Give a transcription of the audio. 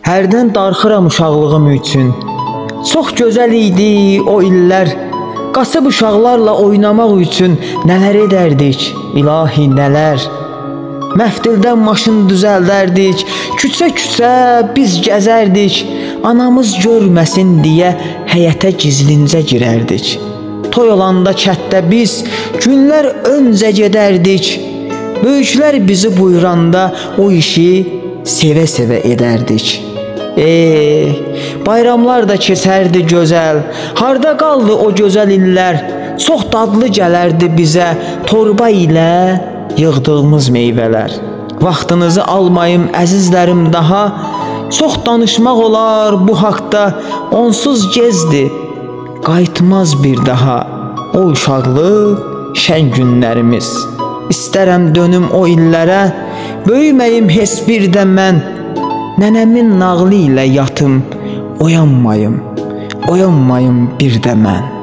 hərdən darxıram uşaqlığım üçün. Çox gözəl idi o illər, qasıb uşaqlarla oynamaq üçün nələr edərdik, ilahi nələr. Məftildən maşın düzəldərdik, küçə-küçə biz gəzərdik, anamız görməsin deyə həyətə gizlincə girərdik. Toy olanda kətdə biz günlər öncə gedərdik, böyüklər bizi buyuranda o işi sevə-sevə edərdik. Bayramlar da keçərdi gözəl, harda qaldı o gözəl illər, çox dadlı gələrdi bizə torba ilə yığdığımız meyvələr. Vaxtınızı almayım əzizlərim daha, çox danışmaq olar bu haqda, onsuz gezdi, qayıtmaz bir daha o uşaqlıq şən günlərimiz. İstərəm dönüm o illərə, böyüməyim heç bir də mən, nənəmin nağlı ilə yatım, oyanmayım bir də mən.